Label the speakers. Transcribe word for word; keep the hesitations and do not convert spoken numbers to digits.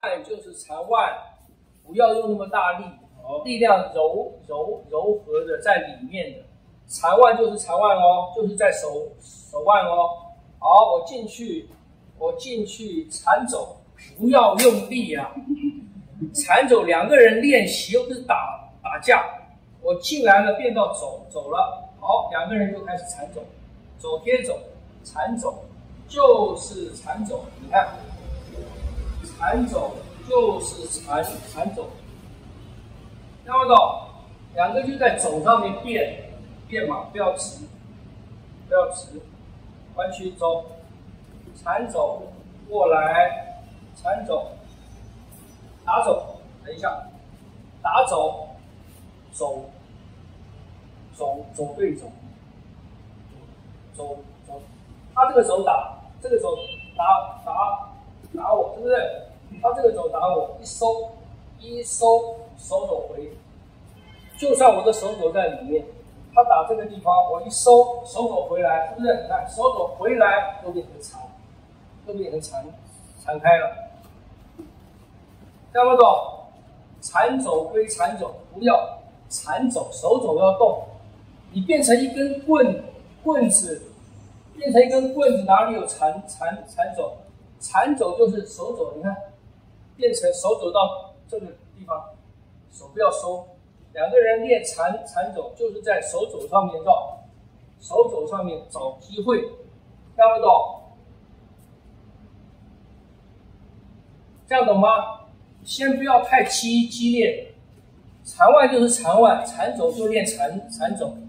Speaker 1: 也就是缠腕，不要用那么大力，哦，力量柔柔柔和的在里面的。缠腕就是缠腕哦，就是在手手腕哦。好，我进去，我进去缠走，不要用力啊！缠走两个人练习又不是打打架，我进来了变到走走了，好，两个人就开始缠走，走贴走，缠走就是缠走，你看。 缠走就是缠缠走，听不懂？两个就在走上面变变嘛，不要直，不要直，弯曲走，缠走过来，缠走，打走，等一下，打走，走，走走对走，走走，他这个手打，这个手打打打我，对不对？ 他这个手打我，一收一收手肘回，就算我的手肘在里面，他打这个地方，我一收手肘回来，对不对？你看手肘回来都变成缠，都变成缠缠开了，听不懂？缠走归缠走，不要缠走，手肘要动。你变成一根棍棍子，变成一根棍子，哪里有缠缠缠走？缠走就是手肘，你看。 变成手肘到这个地方，手不要收。两个人练缠缠走，就是在手肘上面绕，手肘上面找机会，听不懂？这样懂吗？先不要太激激烈，缠腕就是缠腕，缠走就练缠缠走。